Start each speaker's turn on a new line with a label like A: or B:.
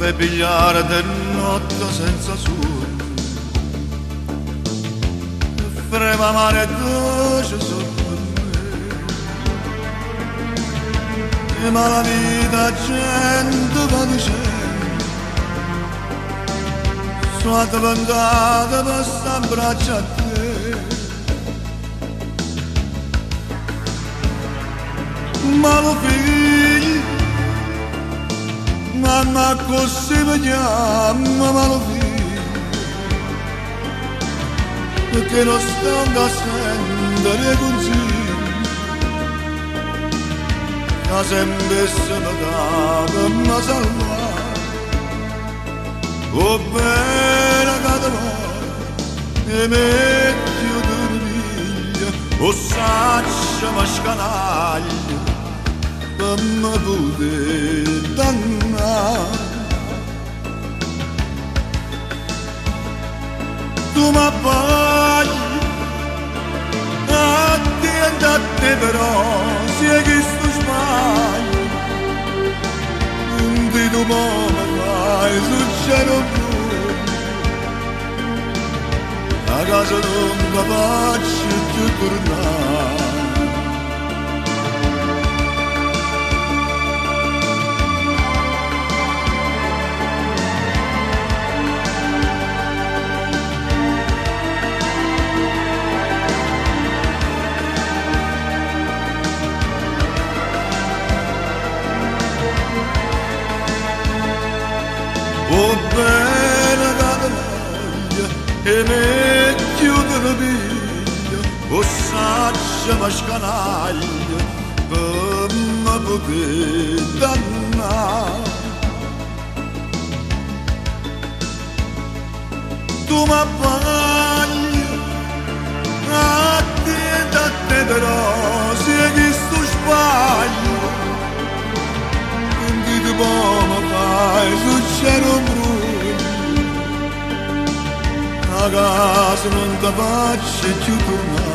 A: per pigliare di notte senza sole, frema mare dolce sotto me, ma la vita gente va dicendo, sono addiventata per s'abbraccia a te. Ma lo figlio, mamma così mi chiama, ma lo figlio, perché non sto a sentire consigli, che sempre se mi dà per mi salvare, oh bene che te va, e metti io dormiglia, oh saccia ma scanaglia, per me poter dannare. Tu mi paghi, a te però, sia che sto sbaglio, un dito mi fai sul cielo blu, a casa non capace di tornare. Oh bene che voglia e mi chiude la piglia, oh saccia ma scanaglia per me poter dannare. Tu mi pagli, a te però sia che sto sbaglio, quindi tu mi fai sul cielo bruno, a casa non ti faccio più tornare.